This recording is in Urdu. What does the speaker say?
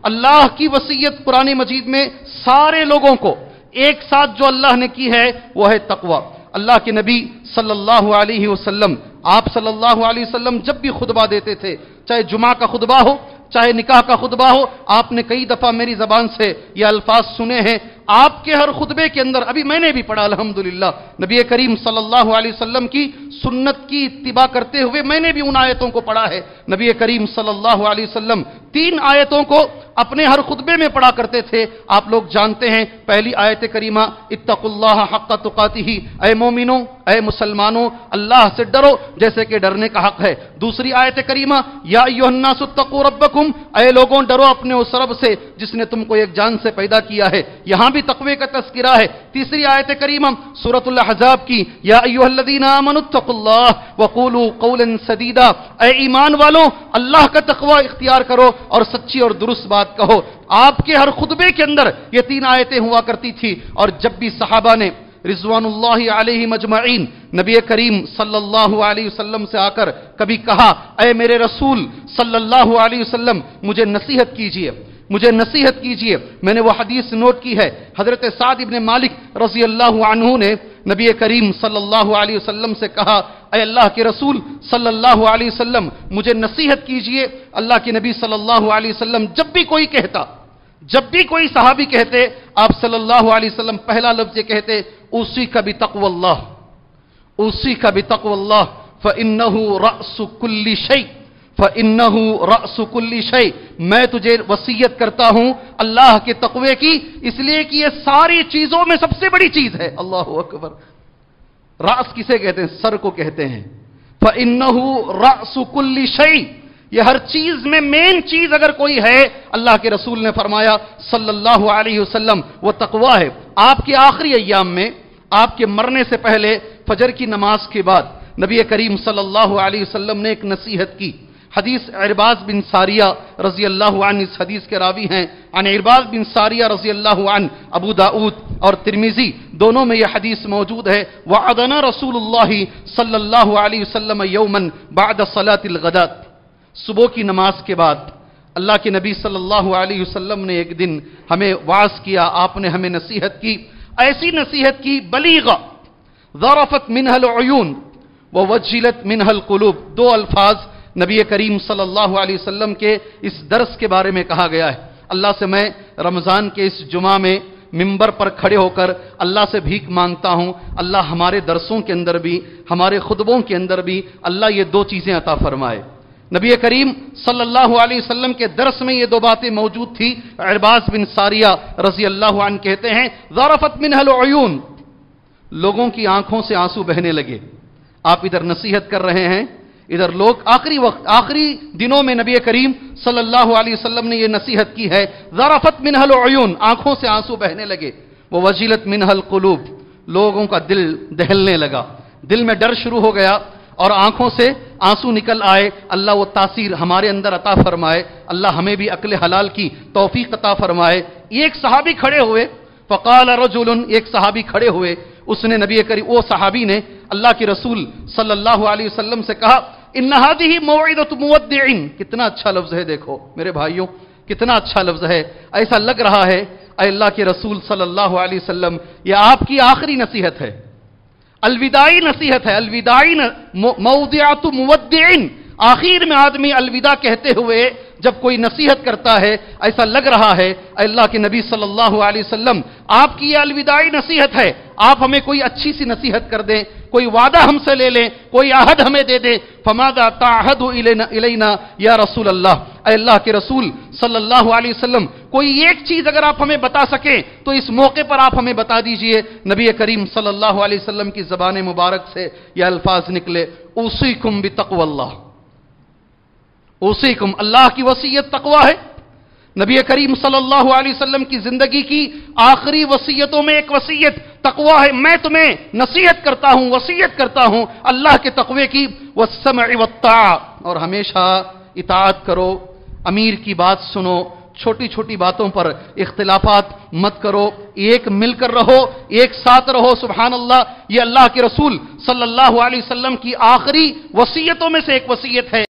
اللہ کی وصیت قرآن مجید میں سارے لوگوں کو ایک ساتھ جو اللہ نے کی ہے وہ ہے تقوی۔ اللہ کے نبی صلی اللہ علیہ وسلم، آپ صلی اللہ علیہ وسلم جب بھی خطبہ دیتے تھے، چاہے جمعہ کا خطبہ ہو، چاہے نکاح کا خطبہ ہو، آپ نے کئی دفعہ میری زبان سے یہ الفاظ سنے ہیں۔ آپ کے ہر خطبے کے اندر، ابھی میں نے بھی پڑھا الحمدللہ، نبی کریم صلی اللہ علیہ وسلم کی سنت کی اتباع کرتے ہوئے میں نے بھی ان آیتوں کو پڑھا ہے۔ نبی کریم صلی اللہ علیہ وسلم 3 آیتوں کو اپنے ہر خطبے میں پڑھا کرتے تھے۔ آپ لوگ جانتے ہیں، پہلی آیت کریمہ اتقوا اللہ حق تقاتہ، اے مومنوں، اے مسلمانوں، اللہ سے ڈرو جیسے کہ ڈرنے کا حق ہے۔ دوسری آیت کریمہ یا ایھا الناس اتقوا ربکم، اے لوگوں ڈرو اپنے اس رب سے جس نے تم کو ایک جان سے پیدا کیا ہے، یہاں بھی تقوی کا تذکرہ ہے۔ تیسری آیت کریمہ سورۃ الاحزاب کی یا ایھا الذین آمنوا اتقوا اللہ وقولوا قولا سدیدا، اے ایمان والوں اللہ کا تقوی اختیار کرو اور سچی اور درست بات کہو۔ آپ کے ہر خطبے کے اندر یہ 3 آیتیں ہوا کرتی تھی، اور جب بھی صحابہ نے رضوان اللہ علیہ مجمعین نبی کریم صلی اللہ علیہ وسلم سے آ کر کبھی کہا، اے میرے رسول صلی اللہ علیہ وسلم مجھے نصیحت کیجئے، مجھے نصیحت کیجئے، میں نے وہ حدیث نوٹ کی ہے، حضرت سعد ابن مالک رضی اللہ عنہ نے نبی کریم صلی اللہ علیہ وسلم سے کہا، اے اللہ کے رسول صلی اللہ علیہ وسلم مجھے نصیحت کیجئے۔ اللہ کے نبی صلی اللہ علیہ وسلم جب بھی کوئی کہتا، جب بھی کوئی صحابی کہتے، آپ صلی اللہ علیہ وسلم پہلا لفظ یہ کہتے، اوصیک بتقوی اللہ، اوصیک بتقوی اللہ فإنہ رأس کل شیء، فإنہ رأس کل شیء، میں تجھے وصیت کرتا ہوں اللہ کے تقوی کی، اس لیے کہ یہ ساری چیزوں میں سب سے بڑی چیز ہے۔ اللہ اکبر۔ رأس کسے کہتے ہیں؟ سر کو کہتے ہیں۔ فإنہ رأس کل شیء، یہ ہر چیز میں مین چیز اگر کوئی ہے، اللہ کے رسول نے فرمایا صلی اللہ علیہ وسلم، وہ تقوی ہے۔ آپ کے آخری ایام میں، آپ کے مرنے سے پہلے فجر کی نماز کے بعد نبی کریم صلی اللہ علیہ وسلم نے ایک نصیحت کی۔ حدیث عرباض بن ساریہ رضی اللہ عنہ اس حدیث کے راوی ہیں، عن عرباض بن ساریہ رضی اللہ عنہ، ابو داؤد اور ترمذی دونوں میں یہ حدیث موجود ہے، وعدنا رسول اللہ صلی اللہ علیہ وسلم یوما بعد صلاۃ الغداۃ، صبح کی نماز کے بعد اللہ کے نبی صلی اللہ علیہ وسلم نے ایک دن ہمیں وعظ کیا، آپ نے ہمیں نصیحت کی، ایسی نصیحت کی بلیغہ، ذرفت منها العیون ووجلت منها القلوب، 2 الفاظ نبی کریم صلی اللہ علیہ وسلم کے اس درس کے بارے میں کہا گیا ہے۔ اللہ سے میں رمضان کے اس جمعہ میں ممبر پر کھڑے ہو کر اللہ سے بھیک مانگتا ہوں، اللہ ہمارے درسوں کے اندر بھی، ہمارے خطبوں کے اندر بھی اللہ یہ 2 چیزیں عطا فرمائے۔ نبی کریم صلی اللہ علیہ وسلم کے درس میں یہ 2 باتیں موجود تھی۔ عرباض بن ساریہ رضی اللہ عنہ کہتے ہیں، ذرفت منها العیون، لوگوں کی آنکھوں سے آنسو بہنے لگے۔ آپ ادھر نصیحت کر رہے ہیں، ادھر لوگ آخری وقت، آخری دنوں میں نبی کریم صلی اللہ علیہ وسلم نے یہ نصیحت کی ہے، ذرفت منها العیون، آنکھوں سے آنسو بہنے لگے، ووجلت منها القلوب، لوگوں کا دل دہلنے لگا، دل میں ڈر شروع ہو گیا اور آنکھوں سے آنسو نکل آئے۔ اللہ وہ تاثیر ہمارے اندر عطا فرمائے، اللہ ہمیں بھی عقل حلال کی توفیق عطا فرمائے۔ ایک صحابی کھڑے ہوئے، فقال رجل، ایک صحابی کھڑے ہوئے، اس نے نبی کریم، وہ صحابی نے اللہ کے رسول صلی اللہ علیہ وسلم سے کہا، ان هذه موعظۃ مودع، کتنا اچھا لفظ ہے، دیکھو میرے بھائیوں کتنا اچھا لفظ ہے، ایسا لگ رہا ہے اے اللہ کے رسول صلی اللہ علیہ وسلم یہ آپ کی آخری نصیحت ہے، الوداعی نصیحت ہے، الوداعی موضعۃ مودع، آخر میں آدمی الوداع کہتے ہوئے جب کوئی نصیحت کرتا ہے ایسا لگ رہا ہے اے اللہ کے نبی صلی اللہ علیہ وسلم آپ کی یہ الوداعی نصیحت ہے، آپ ہمیں کوئی اچھی سی نصیحت کر دیں، کوئی وعدہ ہم سے لے لیں، کوئی عہد ہمیں دے دیں، فماذا تعہد الینا یا رسول اللہ، اے اللہ کے رسول صلی اللہ علیہ وسلم کوئی ایک چیز اگر آپ ہمیں بتا سکیں تو اس موقع پر آپ ہمیں بتا دیجئے۔ نبی کریم صلی اللہ علیہ وسلم کی زبان مبارک سے یہ الفاظ نکلے، اوصیکم بتقوی اللہ، اوصیکم، اللہ کی وصیت تقوی ہے۔ نبی کریم صلی اللہ علیہ وسلم کی زندگی کی آخری وصیتوں میں ایک وصیت تقوی ہے، میں تمہیں نصیحت کرتا ہوں، وصیت کرتا ہوں اللہ کے تقوی کی، والسمع والطاعہ، اور ہمیشہ اطاعت کرو، امیر کی بات سنو، چھوٹی چھوٹی باتوں پر اختلافات مت کرو، ایک مل کر رہو، ایک ساتھ رہو۔ سبحان اللہ، یہ اللہ کے رسول صلی اللہ علیہ وسلم کی آخری وصیتوں میں سے ایک وصیت ہے۔